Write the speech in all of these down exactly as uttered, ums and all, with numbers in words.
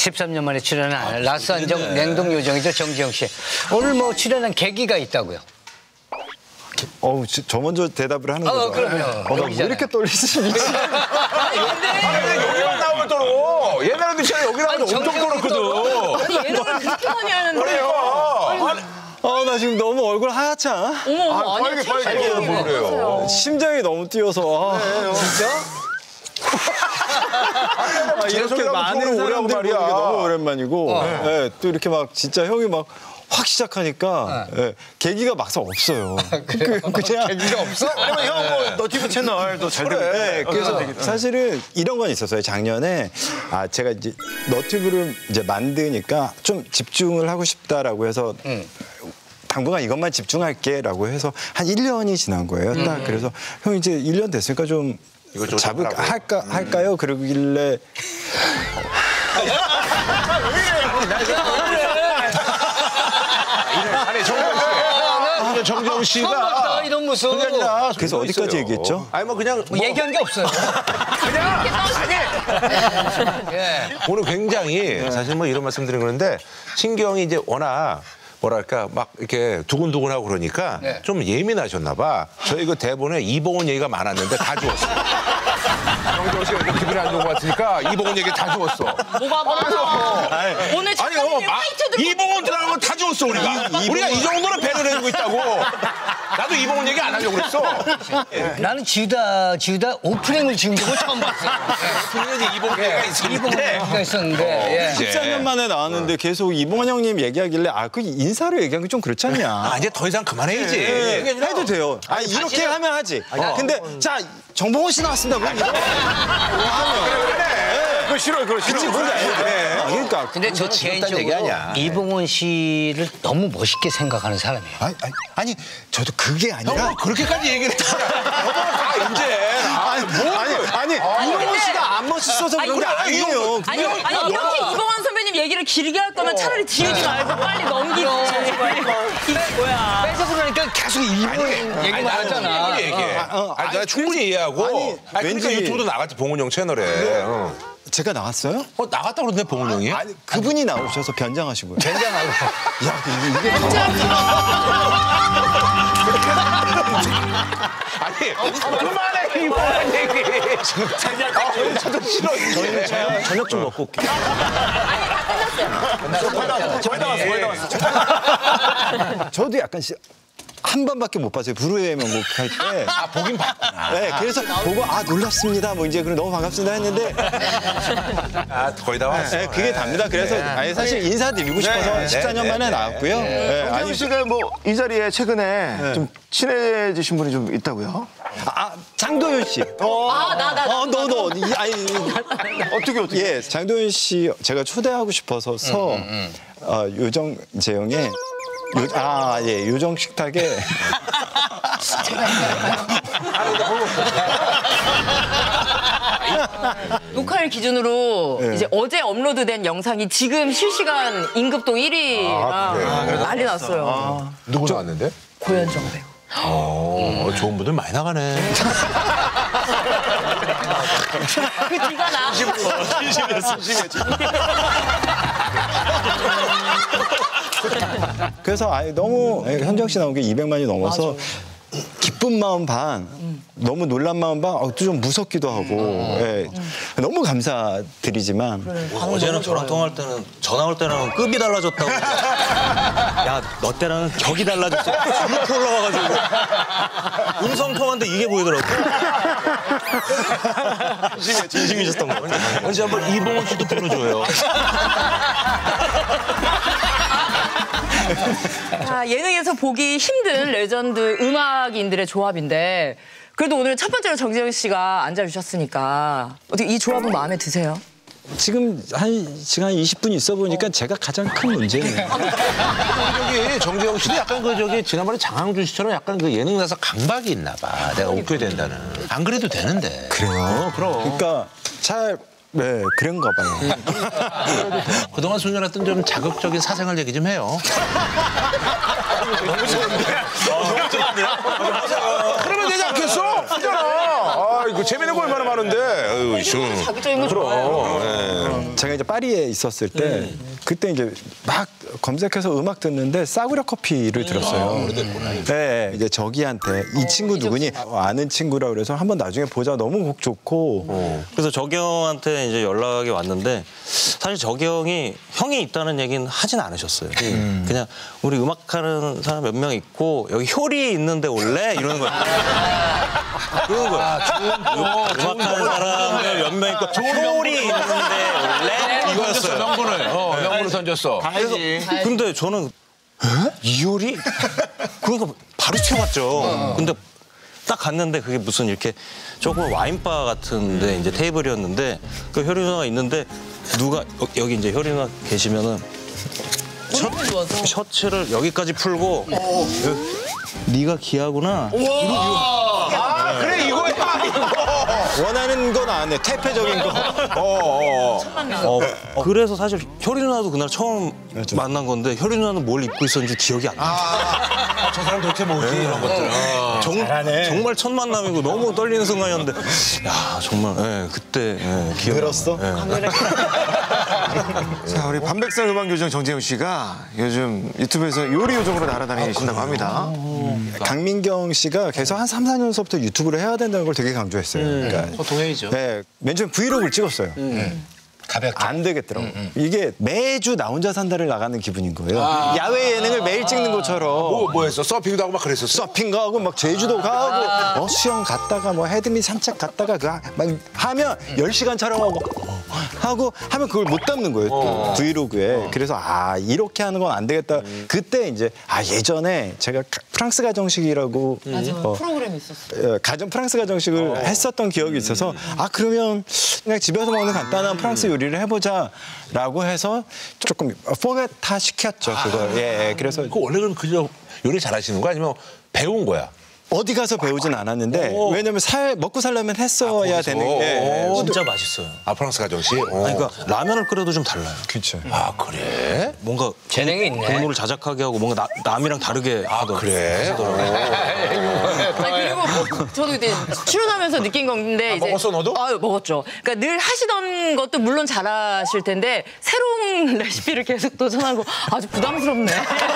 십삼 년 만에 출연한 아, 라스 안정 냉동 요정이죠, 정지영 씨. 오늘 뭐 출연한 계기가 있다고요? 어우, 저 먼저 대답을 하는 거죠. 어, 그럼요. 어, 나 왜 이렇게 떨리지? 아니, 근데 여기만 나오면 떨어. 옛날에도 진짜 여기 나오면 엄청 떨었거든. 아니, 얘는 그렇게 많이 하는데. 그래요. 아, 나 지금 너무 얼굴 하얗지 않아? 어머, 아, 아니, 빨개, 빨개. 빨개. 뭐 그래요. 심장이 너무 뛰어서. 아, 진짜? 아, 이렇게 많은 사람들 보는 게 너무 오랜만이고 어. 네, 또 이렇게 막 진짜 형이 막 확 시작하니까 네, 계기가 막상 없어요. 그래? 그, 그냥 계기가 없어? 아니면 형뭐 너튜브 채널도 잘 되고 네, 그래서 사실은 이런 건 있었어요. 작년에 아 제가 이제 너튜브를 이제 만드니까 좀 집중을 하고 싶다라고 해서 음. 당분간 이것만 집중할게라고 해서 한 일 년이 지난 거예요. 딱 음. 그래서 형 이제 일 년 됐으니까 좀 잡을 할까 할까요? 그러길래 아니 정정 씨, 정정 씨가 이런 모습. 그래서 어디까지 얘기했죠? 아니 뭐 그냥 뭐 얘기한 게 없어요. 그냥 아니 예. 오늘 굉장히 사실 뭐 이런 말씀드린 건데 신경이 이제 워낙 뭐랄까 막 이렇게 두근두근하고 그러니까 네. 좀 예민하셨나 봐. 저희 그 대본에 이봉원 얘기가 많았는데 다 지웠어요. 정정 씨가 좀 기분이 안 좋은 것 같으니까 이봉원 얘기 다 지웠어. 뭐가 뭐라서. 오늘 아니, 작가님 어, 막 화이트 들고. 이봉원 들어가면 다 지웠어 우리가. 이, 우리가 이 정도는 배려를 해주고 있다고. 나도 이봉원 얘기 안 하려고 그랬어. 나는 지우다 지우다 오프닝을 지은 거 처음 봤어요. 분명히 이봉원 얘기가 있었는데. 이봉원 얘기가 있었는데. 예. 십사 년 만에 나왔는데 계속 이봉원 형님 얘기하길래 아, 그 인사로 얘기한 게 좀 그렇지 않냐. 아, 이제 더 이상 그만해야지. 네, 해도 돼요. 아니, 이렇게 하면 하지. 근데 자, 정봉원 씨 나왔습니다. 뭐 이런 거 하면. 그거 싫어, 그거 싫어. 그치, 뭔지 알죠. 네. 그러니까. 근데 저 개인적으로 얘기 아니야. 이봉원 씨를 너무 멋있게 생각하는 사람이에요. 아니, 아니, 아니, 저도 그게 아니라. 형, 그렇게까지 얘기를 했잖아. 아, 이제. 아니, 뭐, 아니, 아니, 이봉원 씨가 안 멋있어서 그런 게 아니에요. 아니, 아니 이렇게 이봉원 선배님 얘기를 길게 할 거면 차라리 지우지 말고 빨리 넘기고. 이게 뭐야. 뺏어 그러니까 계속 이봉원 얘기만 하잖아. 충분히 얘기해. 어, 어, 아니, 내가 충분히 이해하고. 아니, 아니, 그러니까 왠지- 유튜브도 나갔지, 봉은 형 채널에. 어. 제가 나왔어요? 어, 나갔다 그러던데, 봉은 형이? 아니, 그분이 나오셔서 변장하시고요. 굉장하고. 야, 이게 아니, 그만해, 이봉원 얘기. 지금 아, 저도 싫어, 이제. 저희는 저녁 좀 먹고 올게요. 거의 다 왔어, 거의 다 왔어. 저도 약간 시- 한 번밖에 못 봤어요. 불후의 명곡 할 때. 아, 보긴 봤구나. 네, 그래서 보고 아 놀랍습니다. 뭐 이제 그럼 너무 반갑습니다 했는데 아, 거의 다 왔어. 네, 그게 답니다. 그래서 아니 사실 인사드리고 싶어서 네, 십사 년 네, 만에 네, 나왔고요. 네, 정재훈 아니 씨가 뭐 이 자리에 최근에 좀 친해지신 분이 좀 있다고요? 아 장도연 씨. 아, 나, 나, 나. 어, 너, 너. 이, 아니, 어떻게 어떻게? 예, 장도연 씨 제가 초대하고 싶어서 서 어, 요정 재영의 요, 아, 예, 요정 식탁에 녹화일 기준으로 네. 이제 어제 업로드된 영상이 지금 실시간 임급동 일 위랑 난리 났어요. 누구 나왔는데? 고현정 배우. 어, 좋은 분들 많이 나가네. 그 뒤가 나. 그래서 아예 너무 현정 씨 나온 게 이백만이 넘어서 기쁜 마음 반, 너무 놀란 마음 반, 어, 좀 무섭기도 하고 예. 너무 감사드리지만 어제는 저랑 통화할 때는 전화 올 때는 급이 달라졌다고. 야, 너 때랑은 격이 달라졌어. 이렇게 올라와가지고 음성 통화인데 이게 보이더라고. 진심이, 진심이셨던 거. 언제 한번 이봉원 씨도 불러줘요. 자, 예능에서 보기 힘든 레전드 음악인들의 조합인데 그래도 오늘 첫 번째로 정재훈 씨가 앉아주셨으니까 어떻게 이 조합은 마음에 드세요? 지금 한 시간 이십 분 있어 보니까 제가 가장 큰 문제예요. 저기 정재영 씨도 약간 그 저기 지난번에 장항준 씨처럼 약간 그 예능 나서 강박이 있나 봐. 내가 웃겨야 된다는. 안 그래도 되는데. 그래요? 어, 그럼. 그러니까 잘 네, 그런가 봐요. 그동안 소녀였던 좀 자극적인 사생활 얘기 좀 해요. 너무 좋은데? 너무 좋은데요? 그러면 되지 않겠어? 하잖아. 아, 이거 재밌는 거 얼마나 많은데. 아유, 좀. 자극적인 거 좋아해요. 제가 이제 파리에 있었을 때 그때 이제 막 검색해서 음악 듣는데 싸구려 커피를 들었어요. 네, 이제 저기한테 이 친구 누구니 아는 친구라 그래서 한번 나중에 보자. 너무 곡 좋고. 그래서 저기 형한테 이제 연락이 왔는데 사실 저기 형이 형이 있다는 얘기는 하진 않으셨어요. 그냥 우리 음악하는 사람 몇 명 있고 여기 효리 있는데 올래? 이러는 거예요. 그러는 거야. 음악하는 사람 몇 명 있고 효리 있는데 올래? 이거였어요. 명분을. 어, 명분을 던졌어. 그래서 근데 저는 에? 이효리? 그러니까 바로 튀어갔죠. 근데 딱 갔는데 그게 무슨 이렇게 조금 와인바 같은데 이제 테이블이었는데 그 효리 누나가 있는데 누가 여기 이제 효리 누나 계시면은 셔, 셔츠를 여기까지 풀고 여기, 네가 기하구나. 아, 그래, 이거야, 이거. 원하는 건 안 해. 퇴폐적인 거. 어, 어. 어, 그래서 사실 효리 누나도 그날 처음 만난 건데 효리 누나는 뭘 입고 있었는지 기억이 안 나. 아, 저 사람 도대체 뭐지? 이런 것들. 정, 정말 첫 만남이고 너무 떨리는 순간이었는데 야 정말 예, 그때 예, 기억 늘었어? 자, 우리 반백살 음악 요정 정재영 씨가 요즘 유튜브에서 요리 요정으로 날아다니신다고 합니다. 강민경 씨가 계속 한 삼, 사 년서부터 유튜브를 해야 된다는 걸 되게 강조했어요. 그러니까 저 동행이죠. 네, 맨 처음 브이로그를 찍었어요. 가볍게. 안 되겠더라고. 이게 매주 나 혼자 산다를 나가는 기분인 거예요. 야외 예능을 매일 찍는 것처럼. 뭐, 뭐 했어? 서핑도 하고 막 그랬었어? 서핑 가고 막 제주도 가고 어, 수영 갔다가 뭐 헤드미 산책 갔다가 그 하- 막 하면 열 시간 촬영하고 하고 하면 그걸 못 담는 거예요. 또 브이로그에. 그래서 아 이렇게 하는 건 안 되겠다. 그때 이제 아 예전에 제가 가- 프랑스 가정식이라고 어, 프로그램이 있었어. 어, 가정 프랑스 가정식을 했었던 기억이 있어서 아 그러면 그냥 집에서 먹는 간단한 프랑스 요리를 해보자라고 해서 조금 포맷화 시켰죠 그걸. 예, 예. 그래서 그 원래 그럼 그저 요리 잘하시는 거 아니면 배운 거야? 어디 가서 배우진 않았는데 왜냐면 살 먹고 살려면 했어야 되는 게 예. 진짜 맛있어요. 아, 프랑스 가정식? 어. 아니, 그러니까 라면을 끓여도 좀 달라요. 그렇죠. 아, 그래? 뭔가 재능이 있네. 국물을 자작하게 하고 뭔가 나, 남이랑 다르게 하더라고요. 그래? 아니, 그리고 저도 이제 출연하면서 느낀 건데 이제 먹었어, 너도? 아, 먹었죠. 그러니까 늘 하시던 것도 물론 잘하실 텐데 새로운 레시피를 계속 도전하고 아주 부담스럽네.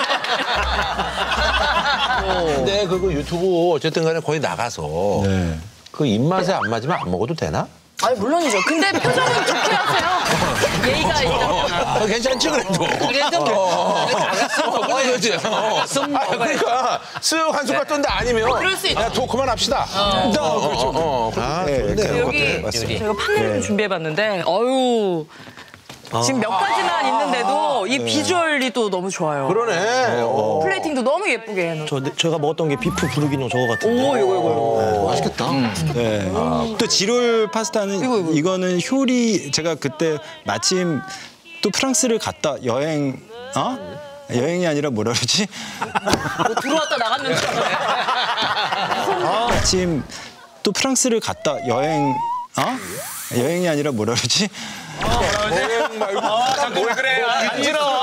근데 그거 유튜브 어쨌든 간에 거의 나가서 네. 그 입맛에 안 맞으면 안 먹어도 되나? 아니 물론이죠. 근데 표정은 좋게 하세요. 예의가 있다면. 아, 괜찮지 그래도. 그래도 뭐 작았어 어, 그러지. 어. 아, 그러니까 쓱 한 숟갈 뜬데 아니면 그럴 수 있죠. 야, 도 그만합시다. 어, 그렇죠. 어, 어. 아, 네, 그런 여기 것들 맞습니다. 제가 판넬을 준비해봤는데 어유 지금 몇 가지만 있는데도 이 비주얼이 또 너무 좋아요. 그러네. 어. 플레이팅도 너무 예쁘게 해놓은. 저, 제가 먹었던 게 비프 부르기노 저거 같은데. 오, 이거 이거. 맛있겠다. 네. 또 지롤 파스타는 이거, 이거. 이거는 효리 제가 그때 마침 또 프랑스를 갔다 여행 어? 여행이 아니라 뭐라 그러지? 뭐 들어왔다 나갔는 줄 알아요. 마침 또 프랑스를 갔다 여행 어? 여행이 아니라 뭐라 그러지? 여행 말고. 아, 뭘 그래. 간지러워.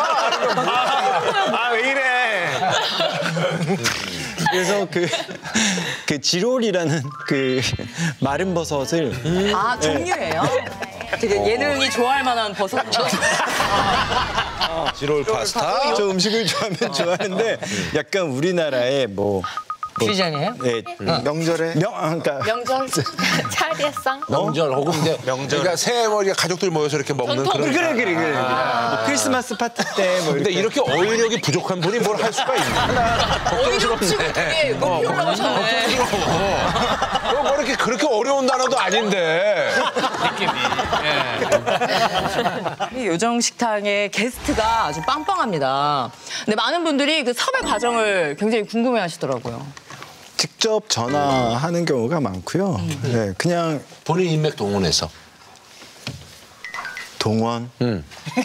아, 왜 이래. 그래서 그, 그 지롤이라는 그 마른 버섯을 아, 종류예요? 되게 예능이 좋아할 만한 버섯. 지롤 파스타. 저 음식을 좋아하면 좋아하는데 약간 우리나라의 뭐 퓨전이에요? 예, 명절에 명 아, 그러니까 명절 차례상 명절 혹은 이제 명절. 그러니까 새해 뭐 이렇게 가족들 모여서 이렇게 먹는 전통. 그런. 그래 그래 그래 뭐 크리스마스 파티 때 뭐 근데 이렇게 이렇게 어휘력이 부족한 분이 뭘 할 수가 있나? 어이없이 되게 높이려고 하셨네. 뭐, 뭐 이렇게 그렇게 어려운 단어도 아닌데. 이 요정 식당의 게스트가 아주 빵빵합니다. 근데 많은 분들이 그 섭외 과정을 굉장히 궁금해하시더라고요. 직접 전화하는 경우가 많고요. 네, 그냥 본인 인맥 동원해서. 동원. 응.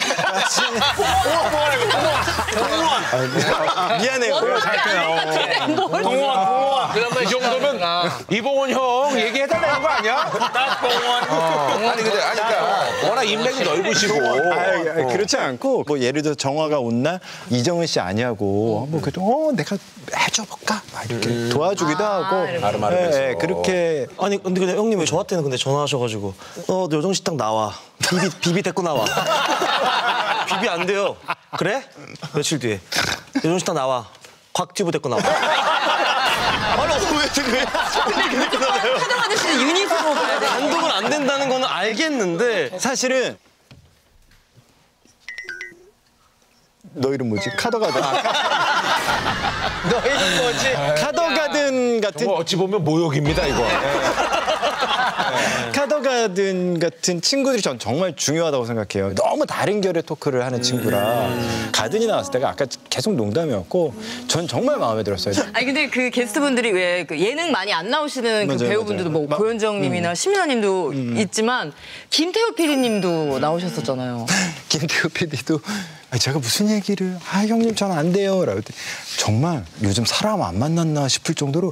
아, 미안해요. 동원, 동원. 그러면 이 정도면 이봉원 형 얘기해달라는 거 아니야? 어. 아니 근데 아니 그러니까 워낙 인맥이 넓으시고. 아, 그렇지 않고 뭐 예를 들어 정화가 온 날 이정은 씨 아니냐고 뭐 그래도 어 내가 해줘볼까 막 이렇게 음. 도와주기도 아, 하고 아름아름해서 네, 그렇게 아니 근데 근데 형님 왜 저한테는 근데 전화하셔가지고 어 너 요정식당 나와 비비 비비 데리고 나와 비비 안 돼요 그래 며칠 뒤에 요정식당 나와 곽튜브 데리고 나와 아니 왜 그래 근데 카드 받으시는 유닛으로 가야 돼. 단독은 안 된다는 거는 알겠는데 사실은 너 이름 뭐지? 카더가든. 너 이름 뭐지? 카더가든 같은. 정말 어찌 보면 모욕입니다 이거. 카더가든 같은 친구들이 전 정말 중요하다고 생각해요. 너무 다른 결의 토크를 하는 친구라. 음. 가든이 나왔을 때가 아까 계속 농담이었고 전 정말 마음에 들었어요. 아니 근데 그 게스트분들이 왜 그 예능 많이 안 나오시는 그 맞아요, 배우분들도 맞아요. 뭐 마- 고현정님이나 음. 심윤아님도 음. 있지만 김태호 피디님도 나오셨었잖아요. 김태우 피디도 아, 제가 무슨 얘기를 아 형님 전 안 돼요 라고 했더니 정말 요즘 사람 안 만났나 싶을 정도로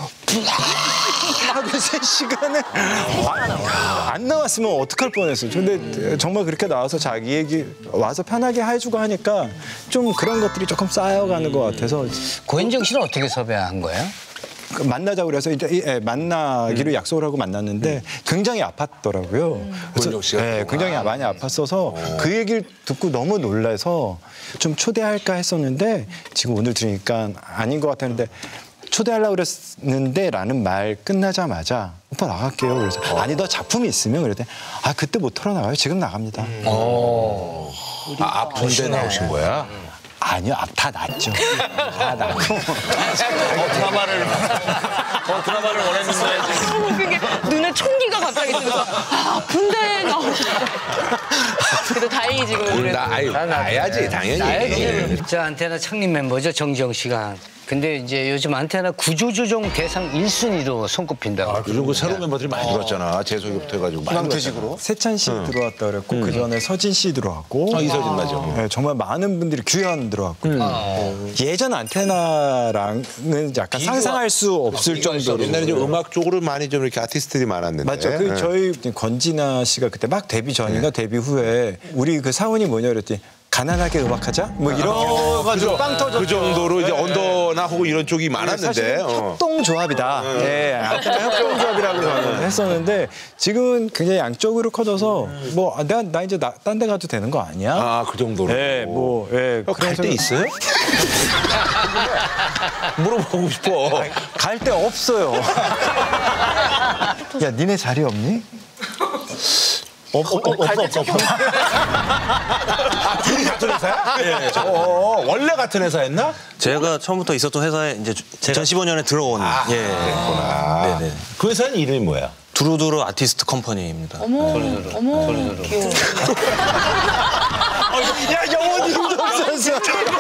하고 세 시간을 아, 안 나왔으면 어떡할 뻔했어. 근데 정말 그렇게 나와서 자기 얘기 와서 편하게 해주고 하니까 좀 그런 것들이 조금 쌓여가는 것 같아서 고현정 씨는 어떻게 섭외한 거예요? 그 만나자고 그래서 이제 이- 예, 만나기로 음. 약속을 하고 만났는데 굉장히 아팠더라고요. 고현정 씨가 예, 또. 굉장히 아. 많이 아팠어서 그 얘기를 듣고 너무 놀라서 좀 초대할까 했었는데 지금 오늘 들으니까 아닌 것 같았는데 초대하려고 그랬는데 라는 말 끝나자마자 오빠 나갈게요. 그래서 아니 너 작품이 있으면 그랬더니 아 그때 못 털어나가요. 지금 나갑니다. 아, 아픈데 나오신 거야? 아니요. 아, 다 낫죠. 다 낫고. 드라마를 어, 드라마를 원했는데 너무 웃긴 게 눈에 총기가 갑자기 뜨면서 아, 아픈데 나오셨다. 그래도 다행히 지금 그래도. 나 아유 나야지 당연히. 나야지. 저 안테나 창립 멤버죠, 정지영 씨가. 근데 이제 요즘 안테나 구조조정 대상 일 순위로 손꼽힌다고. 아, 요즘 그 새로운 멤버들이 많이 들었잖아. 재소개부터 해가지고 많이 들었잖아. 세찬 씨 들어왔다 그랬고 그 전에 서진 씨 들어왔고 아, 이서진 맞아. 네, 정말 많은 분들이 규현 들어왔고 어, 예전 안테나랑은 약간 상상할 수 없을 정도로 옛날에 좀 음악 쪽으로 많이 좀 이렇게 아티스트들이 많았는데. 맞죠. 그 네. 저희 건진아 씨가 그때 막 데뷔 전인가 데뷔 후에 우리 그 사원이 뭐냐 그랬더니 가난하게 음악하자 뭐 이런 가지고 빵 터졌죠. 그 정도로 이제 언더나 혹은 이런 쪽이 많았는데. 사실 어. 협동조합이다. 예, 안테나 협동조합이라고 저는 했었는데 지금은 굉장히 양쪽으로 커져서 뭐 아, 내가 나 이제 딴 데 가도 되는 거 아니야? 아, 그 정도로. 예, 뭐 예. 갈 데 있어요? 물어보고 싶어. 갈 데 없어요. 야, 니네 자리 없니? 없, 없, 없, 없어, 없어. 아, 둘이 같은 회사야? 예. 어, 원래 같은 회사였나? 제가 처음부터 있었던 회사에 이제 이천십오 년에 들어온 아, 예. 그랬구나. 네네. 그 회사는 이름이 뭐야? 두루두루 아티스트 컴퍼니입니다. 어머, 어머, 귀여워. 야, 영원 힘도 없었어.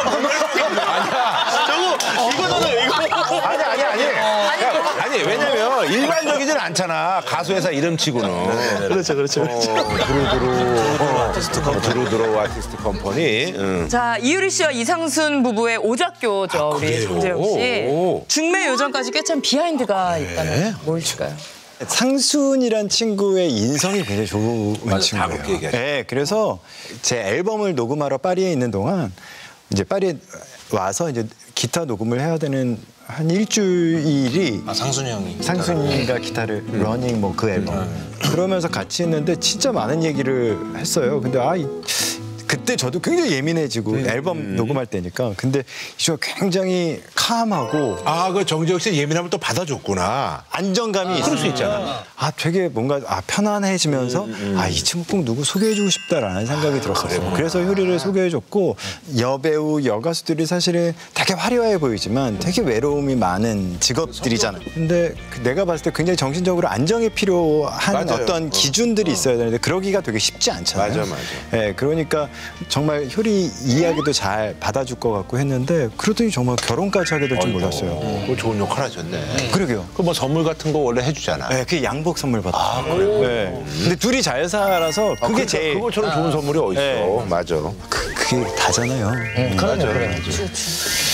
이거는 이거. 아니 아니 아니. 아니 왜냐면 일반적이진 않잖아. 가수 회사 이름치고는. 그렇죠, 그렇죠, 그렇죠. 어, 두루두루 아티스트 컴퍼니. 두루두루 아티스트 컴퍼니. 응. 자, 이유리 씨와 이상순 부부의 오작교죠, 우리 그래요? 정재영 씨. 오. 중매 요정까지 꽤 참 비하인드가 있다면 무엇일까요? 상순이란 친구의 인성이 굉장히 좋은 다 친구예요. 그렇게 얘기하죠. 네, 그래서 제 앨범을 녹음하러 파리에 있는 동안 이제 파리에 와서 이제 기타 녹음을 해야 되는 한 일주일이 아, 상순이 형이. 상순이가 기타를 러닝 뭐 그 앨범 그러면서 같이 했는데 진짜 많은 얘기를 했어요. 근데 아 이, 그때 저도 굉장히 예민해지고 앨범 녹음할 때니까 근데 이 친구가 굉장히 캄하고 아, 그 정지혁 씨 예민함을 또 받아줬구나. 안정감이 그럴 수 있으니까 있잖아. 아 되게 뭔가 아 편안해지면서 아 이 친구 꼭 누구 소개해주고 싶다라는 생각이 들었어요. 그래서 효리를 소개해줬고 여배우 여가수들이 사실은 되게 화려해 보이지만 되게 외로움이 많은 직업들이잖아요. 근데 그 내가 봤을 때 굉장히 정신적으로 안정이 필요한 맞아요. 어떤 기준들이 있어야 되는데 그러기가 되게 쉽지 않잖아요. 맞아, 맞아. 예, 그러니까 정말 효리 이야기도 잘 받아줄 것 같고 했는데 그러더니 정말 결혼까지 하게 될 줄 몰랐어요. 그거 좋은 역할 하셨네. 그러게요. 그 뭐 선물 같은 거 원래 해주잖아. 네, 그게 양복 선물 받았어요. 아, 그래요? 네. 근데 둘이 잘 살아서 그게 그러니까 제일 그거처럼 좋은 선물이 어딨어. 네. 맞아. 그, 그게 다잖아요. 응, 그러네, 맞아. 그래. 그렇죠.